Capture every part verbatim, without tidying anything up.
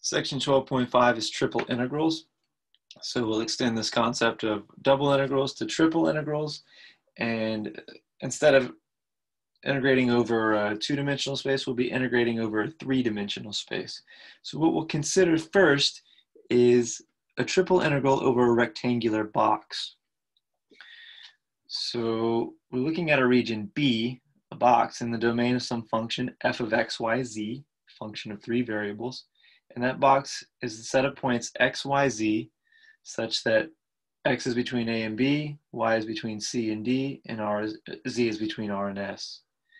Section twelve point five is triple integrals. So we'll extend this concept of double integrals to triple integrals. And instead of integrating over a two-dimensional space, we'll be integrating over a three-dimensional space. So what we'll consider first is a triple integral over a rectangular box. So we're looking at a region B, a box in the domain of some function f of x, y, z, function of three variables. And that box is the set of points x, y, z, such that x is between a and b, y is between c and d, and r is, z is between r and s.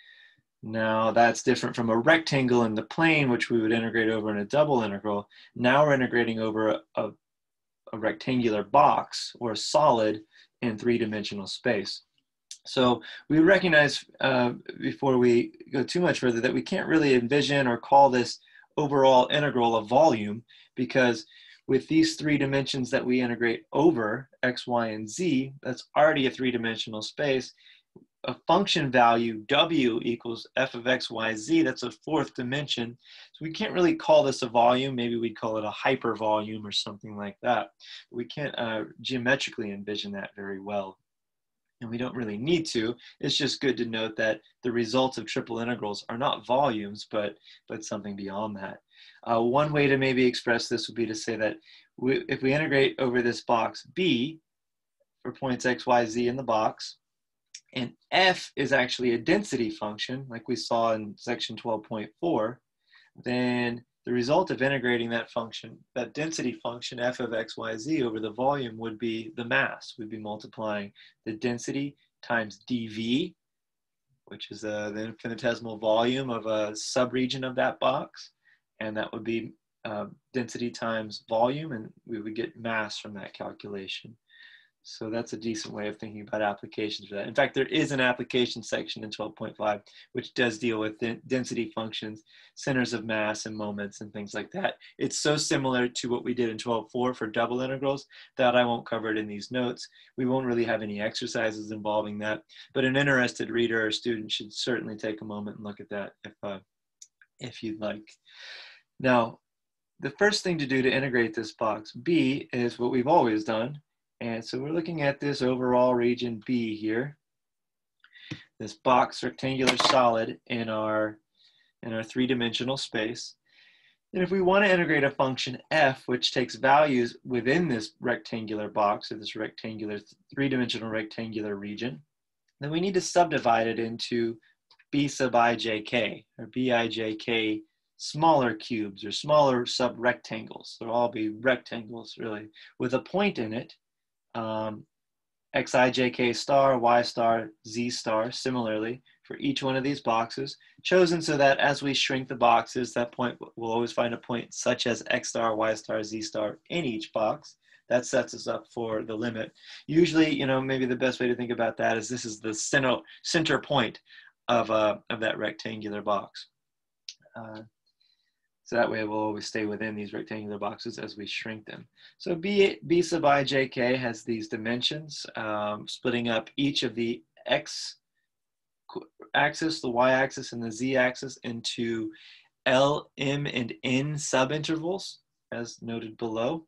Now that's different from a rectangle in the plane, which we would integrate over in a double integral. Now we're integrating over a, a, a rectangular box or a solid in three-dimensional space. So we recognize uh, before we go too much further that we can't really envision or call this overall integral a volume, because with these three dimensions that we integrate over, x, y, and z, that's already a three-dimensional space. A function value, w equals f of x, y, z, that's a fourth dimension. So we can't really call this a volume. Maybe we'd call it a hypervolume or something like that. But we can't uh, geometrically envision that very well. And we don't really need to. It's just good to note that the results of triple integrals are not volumes, but, but something beyond that. Uh, one way to maybe express this would be to say that we, if we integrate over this box B for points x, y, z in the box, and f is actually a density function, like we saw in section twelve point four, then the result of integrating that function, that density function, f of x, y, z, over the volume would be the mass. We'd be multiplying the density times dv, which is uh, the infinitesimal volume of a subregion of that box. And that would be uh, density times volume, and we would get mass from that calculation. So that's a decent way of thinking about applications for that. In fact, there is an application section in twelve point five which does deal with density functions, centers of mass, and moments, and things like that. It's so similar to what we did in twelve point four for double integrals that I won't cover it in these notes. We won't really have any exercises involving that, but an interested reader or student should certainly take a moment and look at that if, uh, if you'd like. Now, the first thing to do to integrate this box B is what we've always done. And so we're looking at this overall region B here, this box rectangular solid in our, in our three-dimensional space. And if we want to integrate a function f, which takes values within this rectangular box, or this rectangular, three-dimensional rectangular region, then we need to subdivide it into b sub ijk, or bij smaller cubes, or smaller sub-rectangles. They'll all be rectangles, really, with a point in it. Um, xijk star, y star, z star, similarly for each one of these boxes, chosen so that as we shrink the boxes, that point, we'll always find a point such as x star, y star, z star in each box. That sets us up for the limit. Usually, you know, maybe the best way to think about that is this is the center, center point of, uh, of that rectangular box. Uh, So that way we'll always stay within these rectangular boxes as we shrink them. So B, B sub ijk has these dimensions, um, splitting up each of the x axis, the y axis, and the z axis into L, M, and N subintervals, as noted below.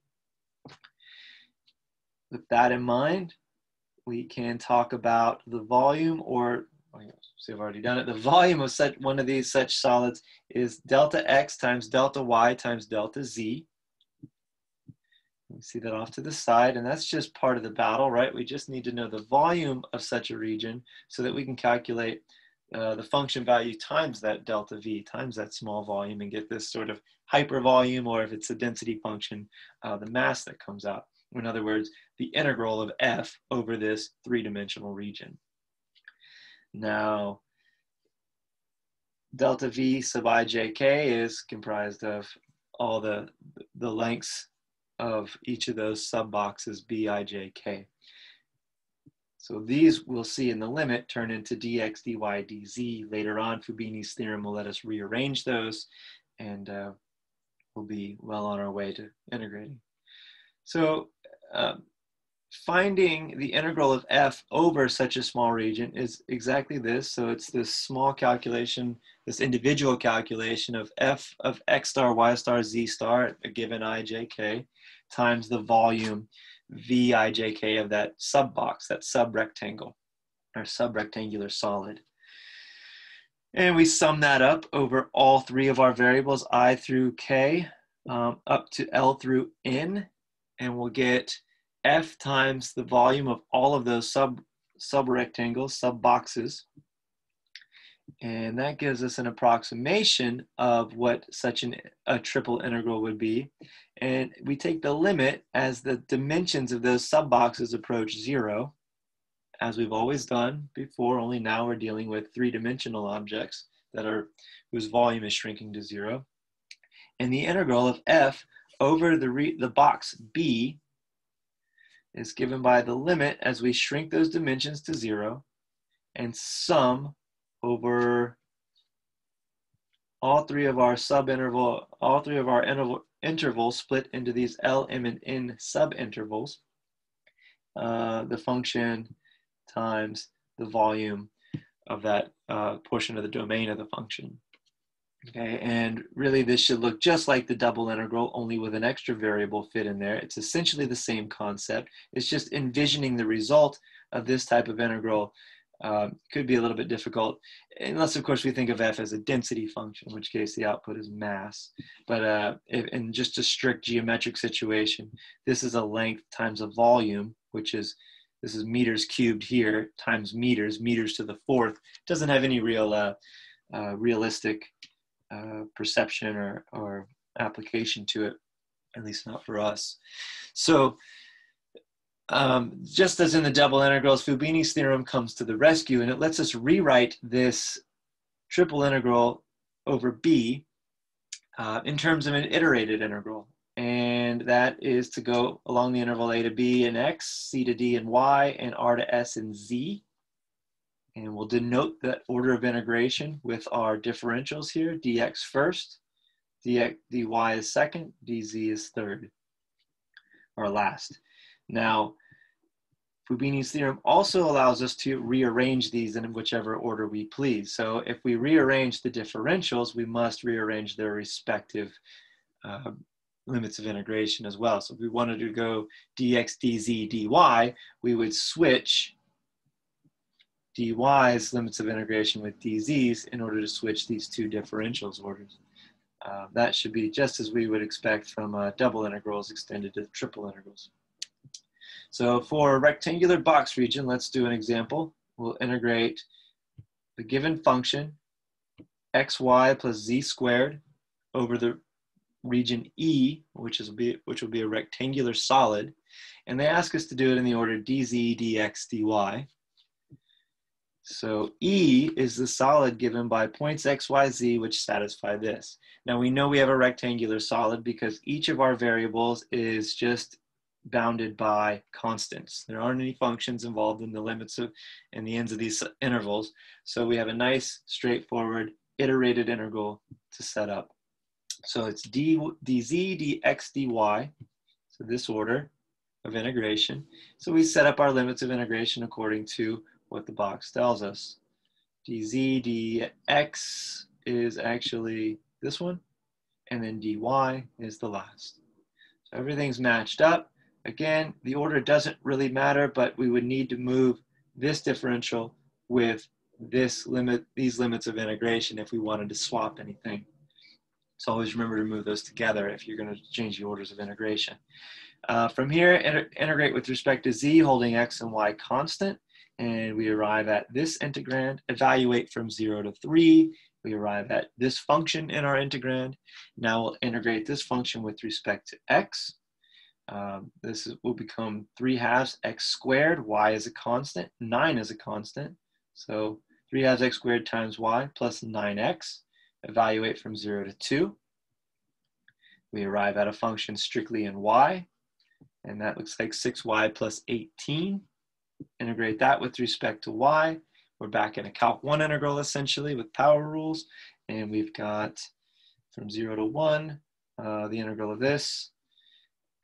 With that in mind, we can talk about the volume, or see, I've already done it. The volume of such one of these such solids is delta x times delta y times delta z. You see that off to the side, and that's just part of the battle, right? We just need to know the volume of such a region so that we can calculate uh, the function value times that delta v, times that small volume, and get this sort of hypervolume, or if it's a density function, uh, the mass that comes out. In other words, the integral of f over this three-dimensional region. Now, delta v sub ijk is comprised of all the, the lengths of each of those sub boxes bij. So these we'll see in the limit turn into dx, dy, dz. Later on, Fubini's theorem will let us rearrange those, and uh, we'll be well on our way to integrating. So um, finding the integral of f over such a small region is exactly this. So it's this small calculation, this individual calculation of f of x star, y star, z star, a given ijk, times the volume vijk of that sub-box, that sub-rectangle, or sub-rectangular solid. And we sum that up over all three of our variables, I through k, um, up to L through n, and we'll get f times the volume of all of those sub sub rectangles, sub boxes, and that gives us an approximation of what such an, a triple integral would be. And we take the limit as the dimensions of those sub boxes approach zero, as we've always done before, only now we're dealing with three-dimensional objects that are whose volume is shrinking to zero. And the integral of f over the re, the box B is given by the limit as we shrink those dimensions to zero and sum over all three of our subinterval, all three of our interval, intervals split into these L, M, and N subintervals, uh, the function times the volume of that uh, portion of the domain of the function. Okay, and really this should look just like the double integral, only with an extra variable fit in there. It's essentially the same concept. It's just envisioning the result of this type of integral um, could be a little bit difficult, unless of course we think of f as a density function, in which case the output is mass. But uh, if, in just a strict geometric situation, this is a length times a volume, which is, this is meters cubed here, times meters, meters to the fourth. Doesn't have any real uh, uh, realistic Uh, perception or, or application to it, at least not for us. So um, just as in the double integrals, Fubini's theorem comes to the rescue, and it lets us rewrite this triple integral over B uh, in terms of an iterated integral. And that is to go along the interval A to B and X, C to D and Y, and R to S and Z. And we'll denote that order of integration with our differentials here. Dx first, dx, dy is second, dz is third, or last. Now, Fubini's theorem also allows us to rearrange these in whichever order we please. So if we rearrange the differentials, we must rearrange their respective uh, limits of integration as well. So if we wanted to go dx, dz, dy, we would switch dy's limits of integration with dz's in order to switch these two differentials orders. Uh, that should be just as we would expect from uh, double integrals extended to triple integrals. So for a rectangular box region, let's do an example. We'll integrate the given function xy plus z squared over the region E, which is be, which will be a rectangular solid, and they ask us to do it in the order dz, dx, dy. So E is the solid given by points x, y, z, which satisfy this. Now we know we have a rectangular solid because each of our variables is just bounded by constants. There aren't any functions involved in the limits of and the ends of these intervals. So we have a nice, straightforward, iterated integral to set up. So it's d, dz, dx, dy, so this order of integration. So we set up our limits of integration according to what the box tells us. Dz, dx is actually this one, and then dy is the last. So everything's matched up. Again, the order doesn't really matter, but we would need to move this differential with this limit, these limits of integration if we wanted to swap anything. So always remember to move those together if you're going to change the orders of integration. Uh, from here, inter integrate with respect to z, holding x and y constant. And we arrive at this integrand, evaluate from zero to three. We arrive at this function in our integrand. Now we'll integrate this function with respect to x. Um, this is, will become three halves x squared, y is a constant, nine is a constant. So three halves x squared times y plus nine x. Evaluate from zero to two. We arrive at a function strictly in y, and that looks like six y plus eighteen. Integrate that with respect to y. We're back in a calc one integral essentially with power rules, and we've got from zero to one uh, the integral of this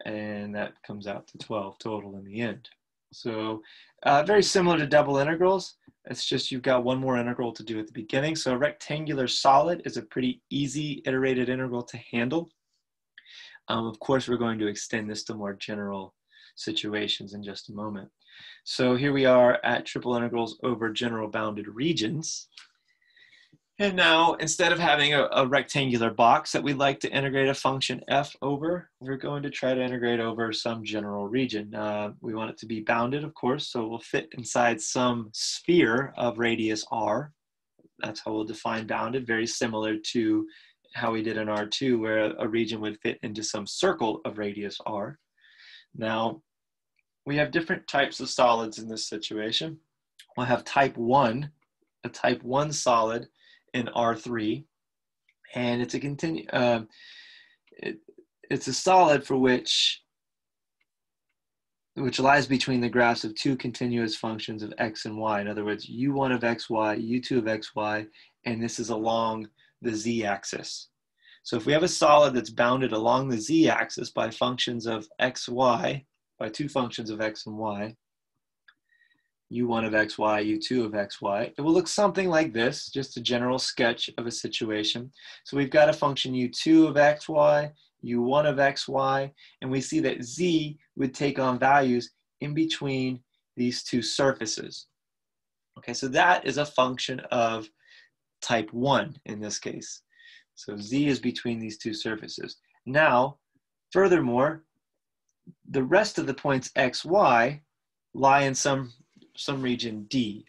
and that comes out to twelve total in the end. So uh, very similar to double integrals. It's just you've got one more integral to do at the beginning. So a rectangular solid is a pretty easy iterated integral to handle. Um, of course, we're going to extend this to more general situations in just a moment. So here we are at triple integrals over general bounded regions. And now, instead of having a, a rectangular box that we'd like to integrate a function f over, we're going to try to integrate over some general region. Uh, we want it to be bounded, of course, so we'll fit inside some sphere of radius r. That's how we'll define bounded, very similar to how we did in R two, where a region would fit into some circle of radius r. Now, we have different types of solids in this situation. We'll have type one, a type one solid in R three, and it's a continue. Uh, it, it's a solid for which which lies between the graphs of two continuous functions of x and y. In other words, u one of xy, u two of xy, and this is along the z-axis. So if we have a solid that's bounded along the z-axis by functions of xy, by two functions of x and y, u one of xy, u two of xy, it will look something like this, just a general sketch of a situation. So we've got a function u two of xy, u one of xy, and we see that z would take on values in between these two surfaces. Okay, so that is a function of type one in this case. So z is between these two surfaces. Now, furthermore, the rest of the points xy lie in some some region D.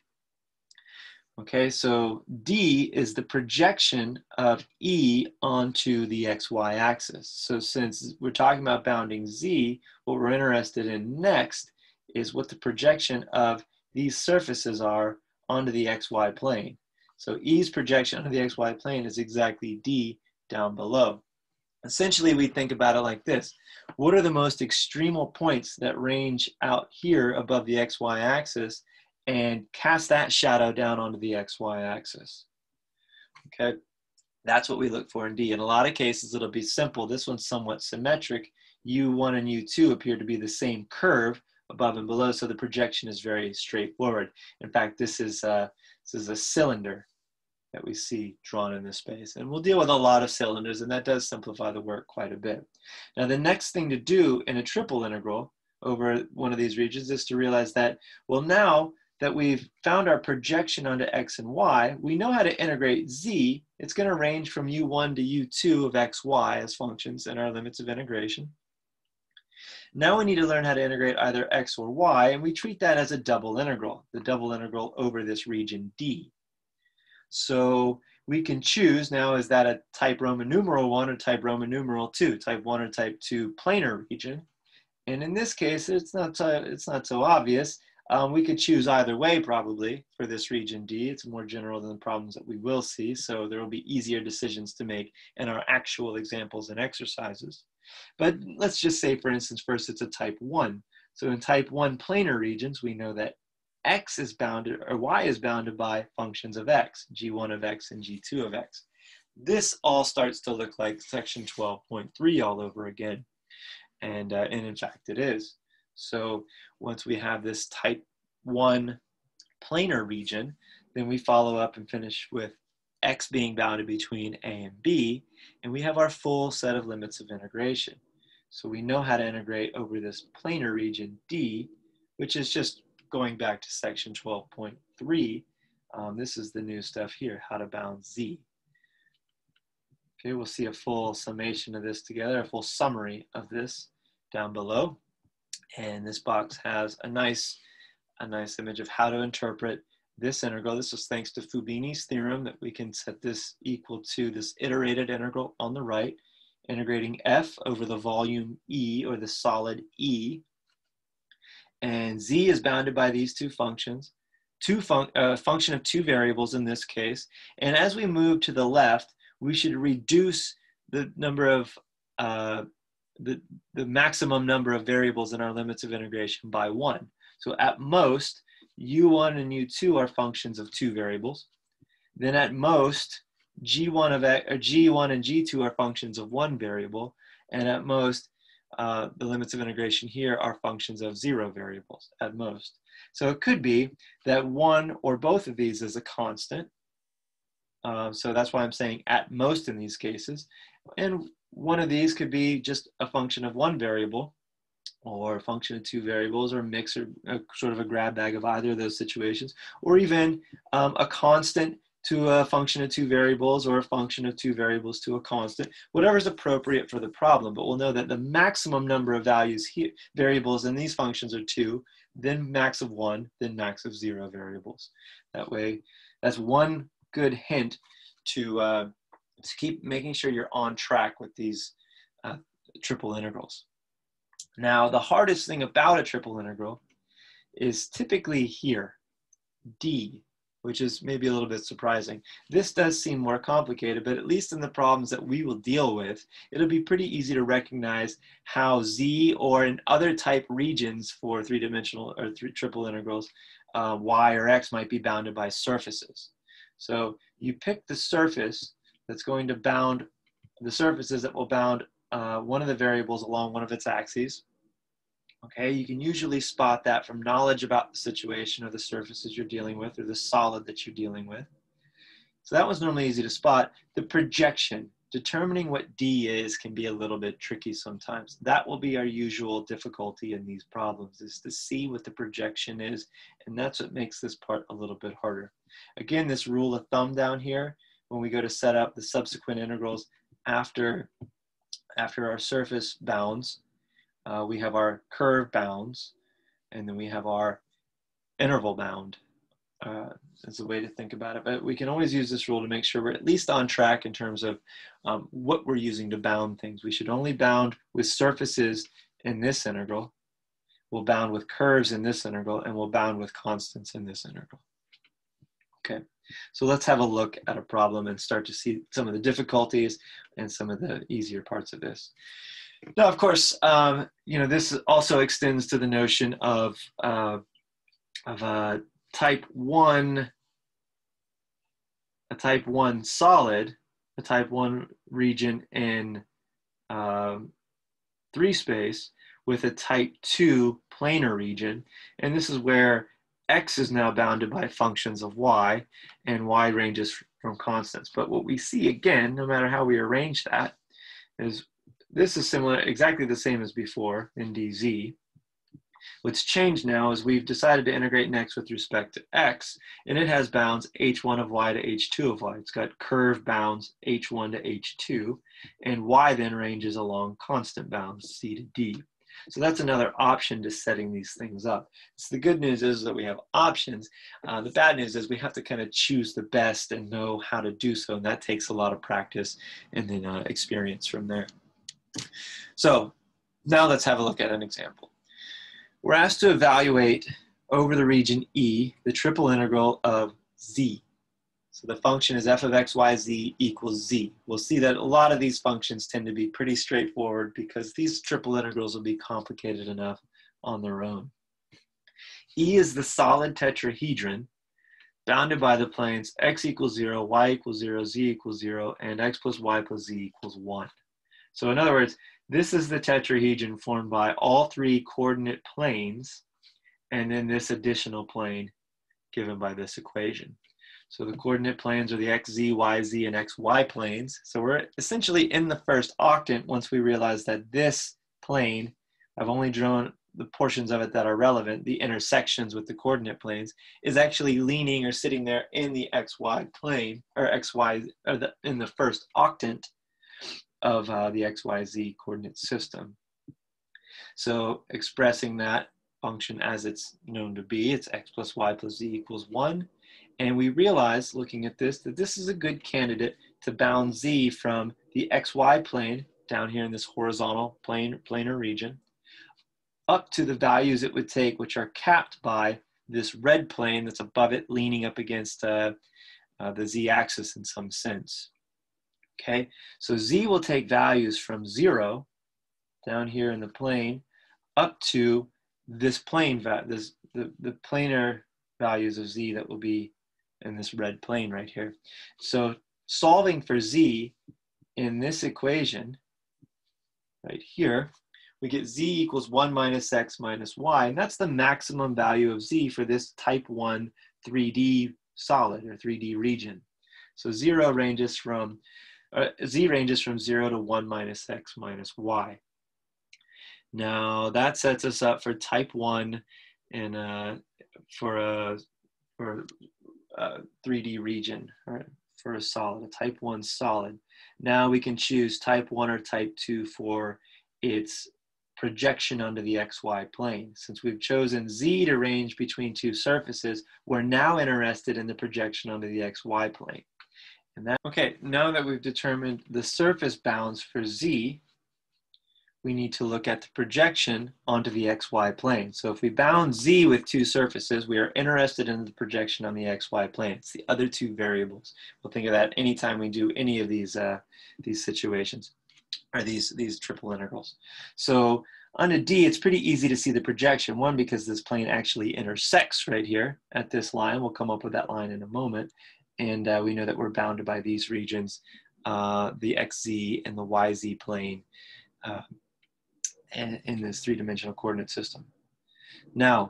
Okay, so D is the projection of E onto the xy axis. So since we're talking about bounding Z, what we're interested in next is what the projection of these surfaces are onto the xy plane. So E's projection onto the xy plane is exactly D down below. Essentially, we think about it like this. What are the most extremal points that range out here above the xy axis and cast that shadow down onto the xy axis? Okay, that's what we look for in D. In a lot of cases, it'll be simple. This one's somewhat symmetric. u one and u two appear to be the same curve above and below, so the projection is very straightforward. In fact, this is, uh, this is a cylinder that we see drawn in this space. And we'll deal with a lot of cylinders, and that does simplify the work quite a bit. Now, the next thing to do in a triple integral over one of these regions is to realize that, well, now that we've found our projection onto x and y, we know how to integrate z. It's going to range from u one to u two of xy as functions in our limits of integration. Now we need to learn how to integrate either x or y, and we treat that as a double integral, the double integral over this region D. So we can choose now, is that a type Roman numeral one or type Roman numeral two, type one or type two planar region? And in this case, it's not so, it's not so obvious. Um, we could choose either way probably for this region D. It's more general than the problems that we will see, so there will be easier decisions to make in our actual examples and exercises. But let's just say, for instance, first it's a type one. So in type one planar regions, we know that x is bounded, or y is bounded by functions of x, g one of x and g two of x. This all starts to look like section twelve point three all over again. And, uh, and in fact it is. So once we have this type one planar region, then we follow up and finish with x being bounded between a and b, and we have our full set of limits of integration. So we know how to integrate over this planar region D, which is just going back to section twelve point three. Um, this is the new stuff here, how to bound Z. Okay, we'll see a full summation of this together, a full summary of this down below. And this box has a nice, a nice image of how to interpret this integral. This was thanks to Fubini's theorem that we can set this equal to this iterated integral on the right, integrating f over the volume E, or the solid E. And Z is bounded by these two functions, two fun uh, function of two variables in this case. And as we move to the left, we should reduce the number of, uh, the, the maximum number of variables in our limits of integration by one. So at most, u one and u two are functions of two variables. Then at most, g one of x, or g one and g two are functions of one variable. And at most, uh, the limits of integration here are functions of zero variables at most. So it could be that one or both of these is a constant. Uh, so that's why I'm saying at most in these cases. And one of these could be just a function of one variable, or a function of two variables, or a mix, or a, sort of a grab bag of either of those situations, or even um, a constant to a function of two variables, or a function of two variables to a constant, whatever's appropriate for the problem. But we'll know that the maximum number of values here, variables in these functions are two, then max of one, then max of zero variables. That way, that's one good hint to, uh, to keep making sure you're on track with these uh, triple integrals. Now, the hardest thing about a triple integral is typically here, D, which is maybe a little bit surprising. This does seem more complicated, but at least in the problems that we will deal with, it'll be pretty easy to recognize how Z, or in other type regions for three-dimensional or three, triple integrals, uh, Y or X might be bounded by surfaces. So you pick the surface that's going to bound, the surfaces that will bound Uh, one of the variables along one of its axes. Okay, you can usually spot that from knowledge about the situation or the surfaces you're dealing with, or the solid that you're dealing with. So that was normally easy to spot. The projection, determining what D is, can be a little bit tricky sometimes. That will be our usual difficulty in these problems, is to see what the projection is, and that's what makes this part a little bit harder. Again, this rule of thumb down here, when we go to set up the subsequent integrals after After our surface bounds, uh, we have our curve bounds, and then we have our interval bound. Uh, that's a way to think about it. But we can always use this rule to make sure we're at least on track in terms of um, what we're using to bound things. We should only bound with surfaces in this integral. We'll bound with curves in this integral, and we'll bound with constants in this integral. Okay, so let's have a look at a problem and start to see some of the difficulties and some of the easier parts of this. Now, of course, um, you know, this also extends to the notion of, uh, of a type one, a type one solid, a type one region in um, three space with a type two planar region. And this is where X is now bounded by functions of Y, and Y ranges from constants. But what we see again, no matter how we arrange that, is this is similar, exactly the same as before in D Z. What's changed now is we've decided to integrate next with respect to X, and it has bounds H one of Y to H two of Y. It's got curve bounds H one to H two, and Y then ranges along constant bounds C to D. So that's another option to setting these things up. So the good news is that we have options. Uh, the bad news is we have to kind of choose the best and know how to do so, and that takes a lot of practice and then uh, experience from there. So now let's have a look at an example. We're asked to evaluate over the region E the triple integral of Z. So the function is f of x, y, z equals z. We'll see that a lot of these functions tend to be pretty straightforward because these triple integrals will be complicated enough on their own. E is the solid tetrahedron bounded by the planes x equals zero, y equals zero, z equals zero, and x plus y plus z equals one. So in other words, this is the tetrahedron formed by all three coordinate planes and then this additional plane given by this equation. So the coordinate planes are the x, z, y, z, and x, y planes. So we're essentially in the first octant once we realize that this plane, I've only drawn the portions of it that are relevant, the intersections with the coordinate planes, is actually leaning or sitting there in the xy plane, or xy, or the, in the first octant of uh, the xyz coordinate system. So expressing that function as it's known to be, it's x plus y plus z equals one. And we realize, looking at this, that this is a good candidate to bound z from the xy plane, down here in this horizontal plane, planar region, up to the values it would take, which are capped by this red plane that's above it, leaning up against uh, uh, the z-axis in some sense. Okay, so z will take values from zero, down here in the plane, up to this plane, this, the, the planar values of z that will be in this red plane right here. So solving for z in this equation right here, we get z equals one minus x minus y, and that's the maximum value of z for this type one three D solid or three D region. So zero ranges from, uh, z ranges from zero to one minus x minus y. Now that sets us up for type one and uh, for a for a three D region, or for a solid, a type one solid. Now we can choose type one or type two for its projection onto the xy plane. Since we've chosen z to range between two surfaces, we're now interested in the projection onto the xy plane. And that, okay, now that we've determined the surface bounds for z, we need to look at the projection onto the xy plane. So if we bound z with two surfaces, we are interested in the projection on the xy plane. It's the other two variables. We'll think of that anytime we do any of these, uh, these situations, or these, these triple integrals. So on a D, it's pretty easy to see the projection. One, because this plane actually intersects right here at this line. We'll come up with that line in a moment. And uh, we know that we're bounded by these regions, uh, the xz and the yz plane, uh, in this three-dimensional coordinate system. Now,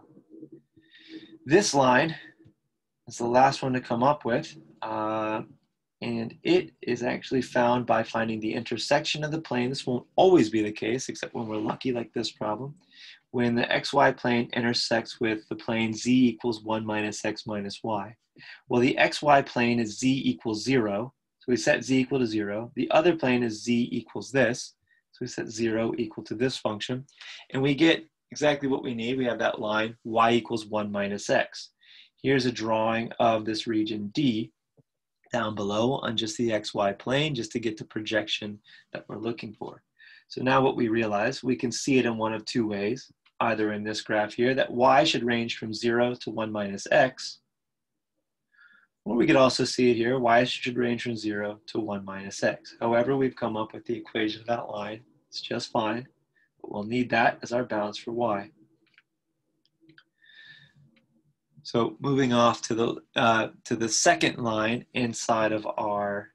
this line is the last one to come up with, uh, and it is actually found by finding the intersection of the plane. This won't always be the case, except when we're lucky like this problem. When the xy plane intersects with the plane z equals one minus x minus y. Well, the xy plane is z equals zero, so we set z equal to zero. The other plane is z equals this. So we set zero equal to this function, and we get exactly what we need. We have that line, y equals one minus x. Here's a drawing of this region D down below on just the xy plane, just to get the projection that we're looking for. So now what we realize, we can see it in one of two ways, either in this graph here, that y should range from zero to one minus x, or we could also see it here, y should range from zero to one minus x. However, we've come up with the equation of that line. It's just fine, but we'll need that as our bounds for y. So moving off to the, uh, to the second line inside of our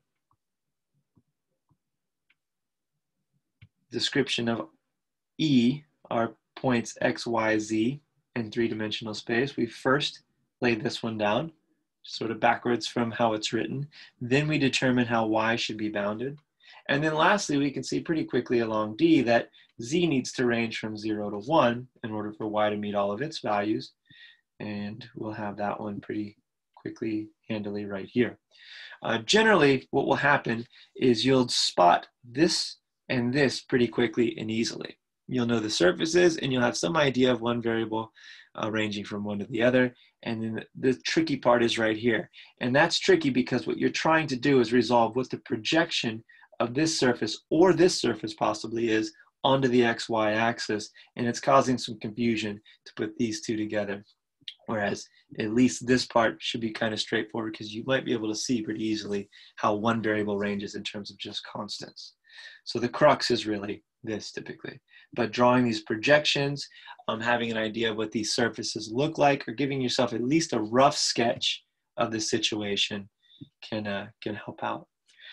description of E, our points x, y, z in three-dimensional space, we first laid this one down, sort of backwards from how it's written. Then we determine how y should be bounded. And then lastly, we can see pretty quickly along D that z needs to range from zero to one in order for y to meet all of its values. And we'll have that one pretty quickly, handily right here. Uh, generally, what will happen is you'll spot this and this pretty quickly and easily. You'll know the surfaces, and you'll have some idea of one variable uh, ranging from one to the other. And then the tricky part is right here. And that's tricky because what you're trying to do is resolve what the projection of this surface, or this surface possibly, is onto the xy axis. And it's causing some confusion to put these two together. Whereas at least this part should be kind of straightforward, because you might be able to see pretty easily how one variable ranges in terms of just constants. So the crux is really this typically. But drawing these projections, um, having an idea of what these surfaces look like, or giving yourself at least a rough sketch of the situation can, uh, can help out.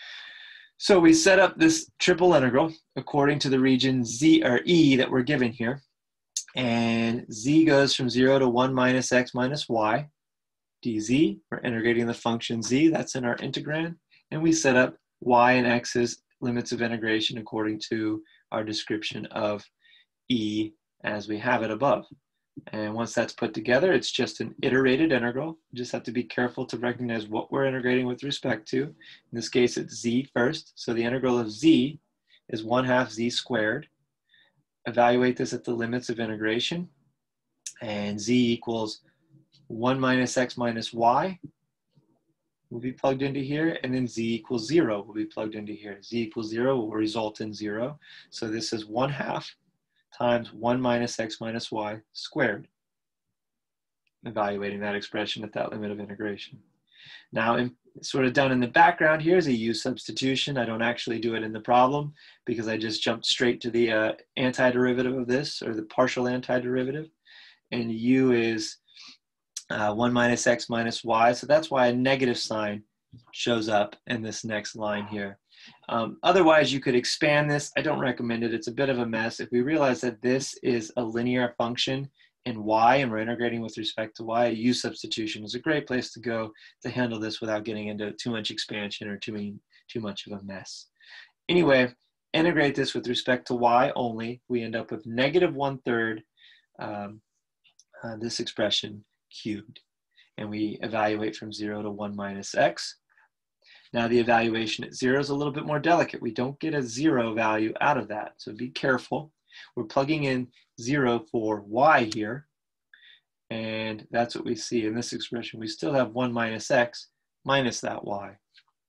So we set up this triple integral according to the region Z or E that we're given here. And z goes from zero to one minus x minus y dz. We're integrating the function z, that's in our integrand. And we set up y and x's limits of integration according to our description of E as we have it above. And once that's put together, it's just an iterated integral. You just have to be careful to recognize what we're integrating with respect to. In this case, it's z first. So the integral of z is one half z squared. Evaluate this at the limits of integration, and z equals one minus x minus y will be plugged into here, and then z equals zero will be plugged into here. Z equals zero will result in zero. So this is one half times one minus x minus y squared. Evaluating that expression at that limit of integration. Now, in, sort of done in the background here is a u substitution. I don't actually do it in the problem because I just jumped straight to the uh, antiderivative of this, or the partial antiderivative. And u is uh, one minus x minus y. So that's why a negative sign shows up in this next line here. Um, otherwise, you could expand this. I don't recommend it. It's a bit of a mess. If we realize that this is a linear function in y and we're integrating with respect to y, u substitution is a great place to go to handle this without getting into too much expansion or too, too much of a mess. Anyway, integrate this with respect to y only. We end up with negative one third um, uh, this expression cubed. And we evaluate from zero to one minus x. Now the evaluation at zero is a little bit more delicate. We don't get a zero value out of that, so be careful. We're plugging in zero for y here, and that's what we see in this expression. We still have one minus x minus that y.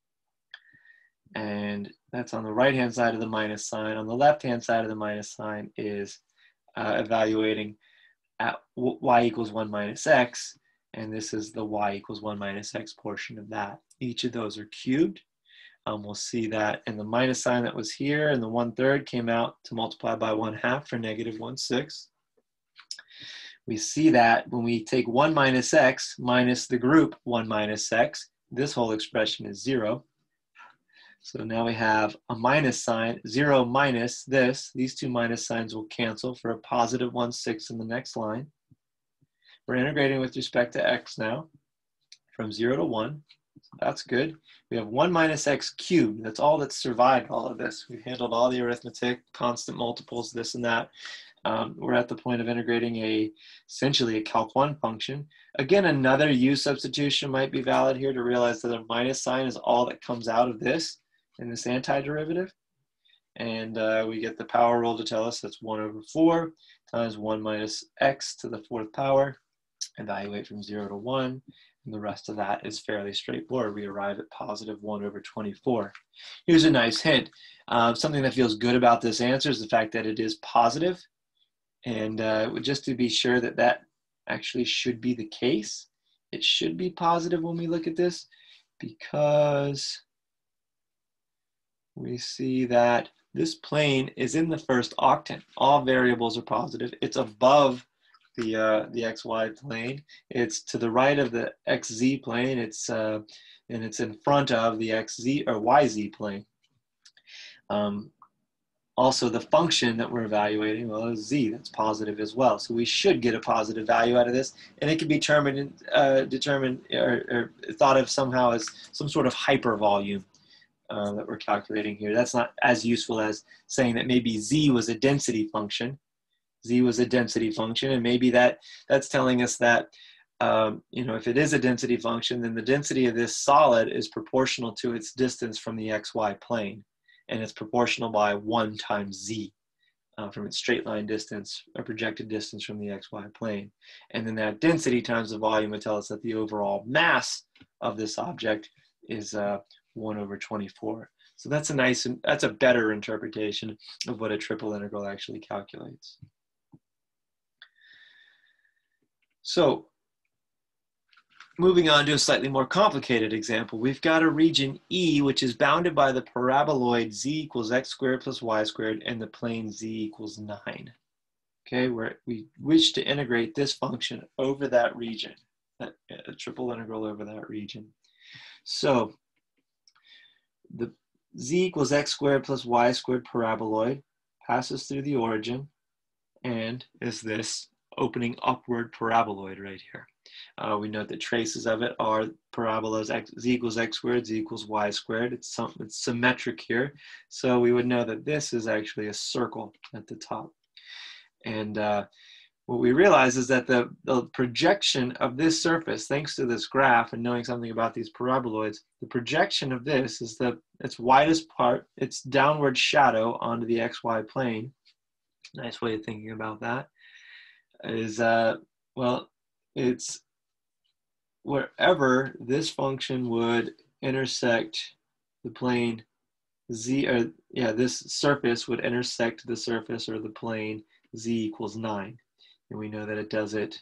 And that's on the right-hand side of the minus sign. On the left-hand side of the minus sign is uh, evaluating at y equals one minus x, and this is the y equals one minus x portion of that. Each of those are cubed. Um, we'll see that in the minus sign that was here, and the one third came out to multiply by one half for negative one sixth. We see that when we take one minus x minus the group one minus x, this whole expression is zero. So now we have a minus sign, zero minus this. These two minus signs will cancel for a positive one sixth in the next line. We're integrating with respect to x now from zero to one. So that's good. We have one minus x cubed. That's all that's survived all of this. We've handled all the arithmetic, constant multiples, this and that. Um, we're at the point of integrating a, essentially a calc one function. Again, another u substitution might be valid here to realize that a minus sign is all that comes out of this in this antiderivative. And uh, we get the power rule to tell us that's one over four times one minus x to the fourth power. Evaluate from zero to one. And the rest of that is fairly straightforward. We arrive at positive one over twenty-four. Here's a nice hint. Uh, something that feels good about this answer is the fact that it is positive. And uh, just to be sure that that actually should be the case, it should be positive when we look at this, because we see that this plane is in the first octant. All variables are positive. It's above the uh, the xy plane. It's to the right of the xz plane. It's uh, and it's in front of the xz or yz plane. Um, also, the function that we're evaluating, well, is z. That's positive as well. So we should get a positive value out of this, and it can be determined, uh, determined or, or thought of somehow as some sort of hypervolume uh, that we're calculating here. That's not as useful as saying that maybe z was a density function. Z was a density function, and maybe that that's telling us that um, you know, if it is a density function, then the density of this solid is proportional to its distance from the xy plane, and it's proportional by one times z uh, from its straight line distance or projected distance from the xy plane. And then that density times the volume would tell us that the overall mass of this object is uh, one over twenty-four. So that's a nice, that's a better interpretation of what a triple integral actually calculates. So moving on to a slightly more complicated example, we've got a region E which is bounded by the paraboloid z equals x squared plus y squared and the plane z equals nine. Okay, where we wish to integrate this function over that region, a triple integral over that region. So the z equals x squared plus y squared paraboloid passes through the origin and is this opening upward paraboloid right here. Uh, we note that traces of it are parabolas x, z equals x squared, z equals y squared. It's, some, it's symmetric here. So we would know that this is actually a circle at the top. And uh, what we realize is that the, the projection of this surface, thanks to this graph and knowing something about these paraboloids, the projection of this is the its widest part, its downward shadow onto the xy plane. Nice way of thinking about that. Is, uh, well, it's wherever this function would intersect the plane z, or yeah, this surface would intersect the surface or the plane z equals nine. And we know that it does it,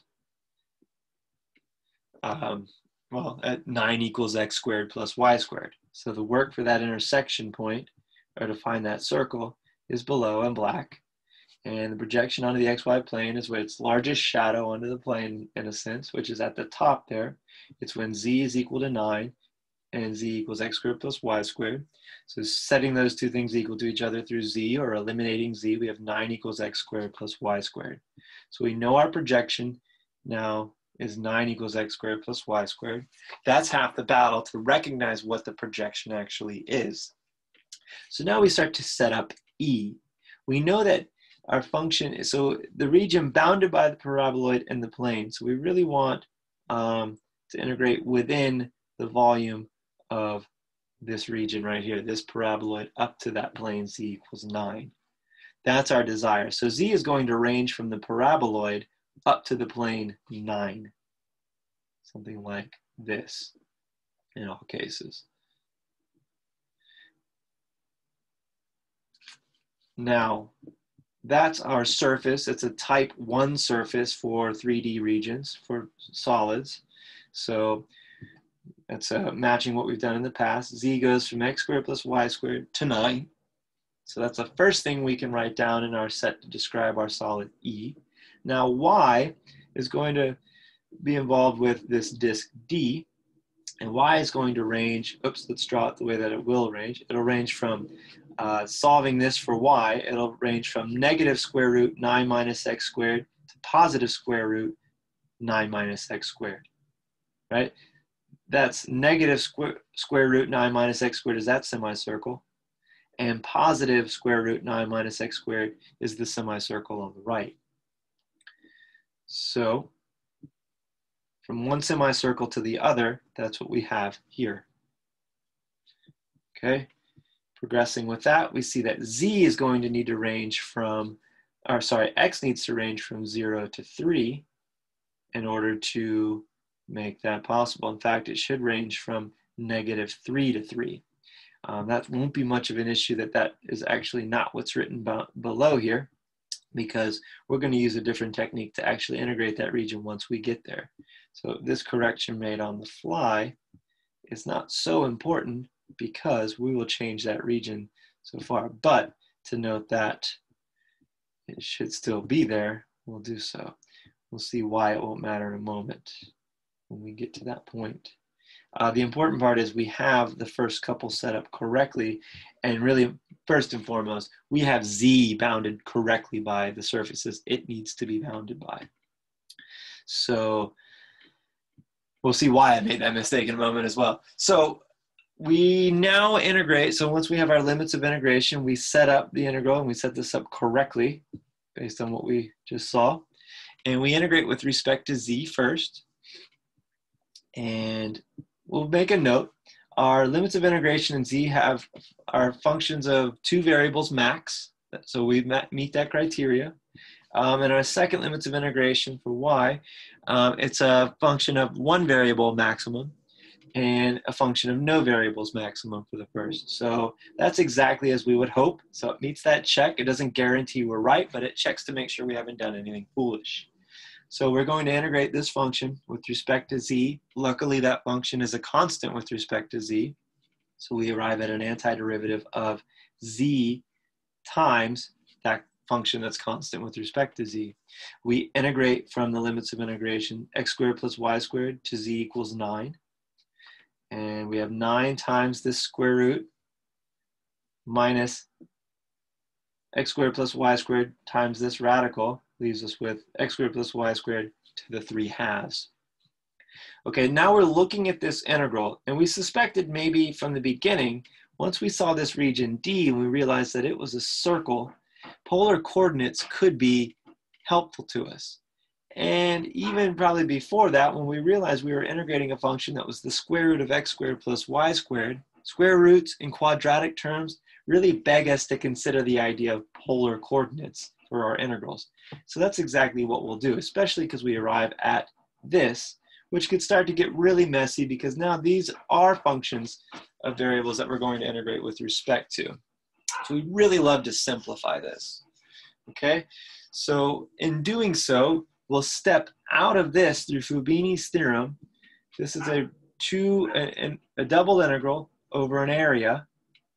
um, well, at nine equals x squared plus y squared. So the work for that intersection point, or to find that circle, is below in black. And the projection onto the xy plane is where its largest shadow onto the plane, in a sense, which is at the top there. It's when z is equal to nine. and z equals x squared plus y squared. So setting those two things equal to each other through z, or eliminating z, we have nine equals x squared plus y squared. So we know our projection now is nine equals x squared plus y squared. That's half the battle, to recognize what the projection actually is. So now we start to set up E. We know that our function is, so the region bounded by the paraboloid and the plane. So we really want um, to integrate within the volume of this region right here, this paraboloid up to that plane, z equals nine. That's our desire. So z is going to range from the paraboloid up to the plane nine. Something like this in all cases. Now, that's our surface. It's a type one surface for three D regions, for solids. So that's uh, matching what we've done in the past. Z goes from x squared plus y squared to nine. So that's the first thing we can write down in our set to describe our solid E. Now y is going to be involved with this disk D, and y is going to range, oops, let's draw it the way that it will range. It'll range from uh, solving this for y, it'll range from negative square root nine minus x squared to positive square root nine minus x squared, right? That's negative square, square root nine minus x squared is that semicircle, and positive square root nine minus x squared is the semicircle on the right. So from one semicircle to the other, that's what we have here. Okay, progressing with that, we see that z is going to need to range from, or sorry, x needs to range from zero to three in order to make that possible. In fact, it should range from negative three to three. Um, that won't be much of an issue, that that is actually not what's written below here, because we're going to use a different technique to actually integrate that region once we get there. So this correction made on the fly is not so important because we will change that region so far. But to note that it should still be there, we'll do so. We'll see why it won't matter in a moment when we get to that point. Uh, the important part is we have the first couple set up correctly, and really, first and foremost, we have z bounded correctly by the surfaces it needs to be bounded by. So we'll see why I made that mistake in a moment as well. So we now integrate, so once we have our limits of integration, we set up the integral, and we set this up correctly based on what we just saw. And we integrate with respect to z first. And we'll make a note. Our limits of integration in z have our functions of two variables max. So we meet that criteria. Um, and our second limits of integration for y, um, it's a function of one variable maximum and a function of no variables maximum for the first. So that's exactly as we would hope. So it meets that check. It doesn't guarantee we're right, but it checks to make sure we haven't done anything foolish. So we're going to integrate this function with respect to z. Luckily, that function is a constant with respect to z. So we arrive at an antiderivative of z times that function that's constant with respect to z. We integrate from the limits of integration x squared plus y squared to z equals nine. And we have nine times this square root minus x squared plus y squared times this radical leaves us with x squared plus y squared to the three halves. Okay, now we're looking at this integral, and we suspected maybe from the beginning, once we saw this region D, and we realized that it was a circle, polar coordinates could be helpful to us. And even probably before that, when we realized we were integrating a function that was the square root of x squared plus y squared, square roots in quadratic terms really beg us to consider the idea of polar coordinates for our integrals. So that's exactly what we'll do, especially because we arrive at this, which could start to get really messy because now these are functions of variables that we're going to integrate with respect to. So we really love to simplify this, okay? So in doing so, we'll step out of this through Fubini's theorem. This is a two, a, a double integral over an area,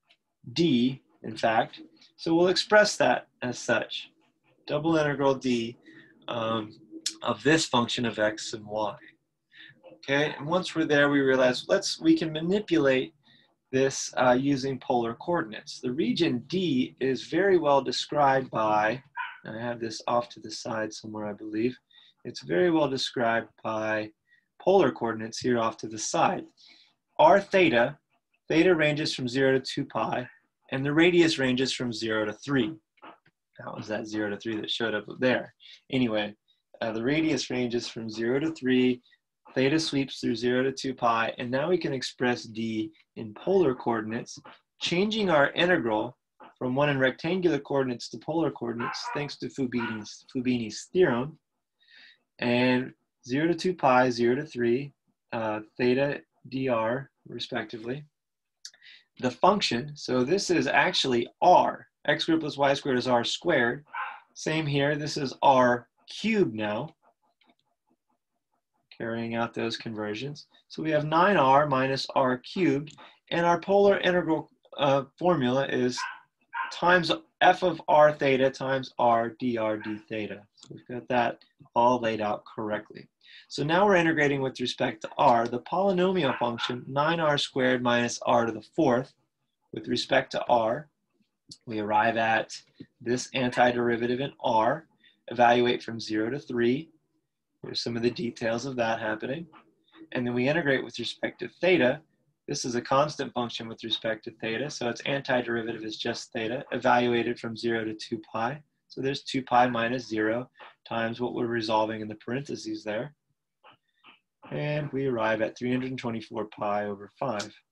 D, in fact. So we'll express that as such. Double integral D um, of this function of x and y. Okay, and once we're there, we realize let's we can manipulate this uh, using polar coordinates. The region D is very well described by, I have this off to the side somewhere, I believe. It's very well described by polar coordinates here off to the side. R theta, theta ranges from zero to two pi, and the radius ranges from zero to three. That was that zero to three that showed up there. Anyway, uh, the radius ranges from zero to three, theta sweeps through zero to two pi, and now we can express D in polar coordinates, changing our integral from one in rectangular coordinates to polar coordinates thanks to Fubini's, Fubini's theorem. And zero to two pi, zero to three, uh, theta dr respectively. The function, so this is actually r. X squared plus y squared is r squared. Same here, this is r cubed now, carrying out those conversions. So we have nine r minus r cubed, and our polar integral uh, formula is times f of r theta times r dr d theta. So we've got that all laid out correctly. So now we're integrating with respect to r. The polynomial function, nine r squared minus r to the fourth, with respect to r, we arrive at this antiderivative in r, evaluate from zero to three. Here's some of the details of that happening. And then we integrate with respect to theta. This is a constant function with respect to theta, so its antiderivative is just theta, evaluated from zero to two pi. So there's two pi minus zero times what we're resolving in the parentheses there. And we arrive at three hundred twenty-four pi over five.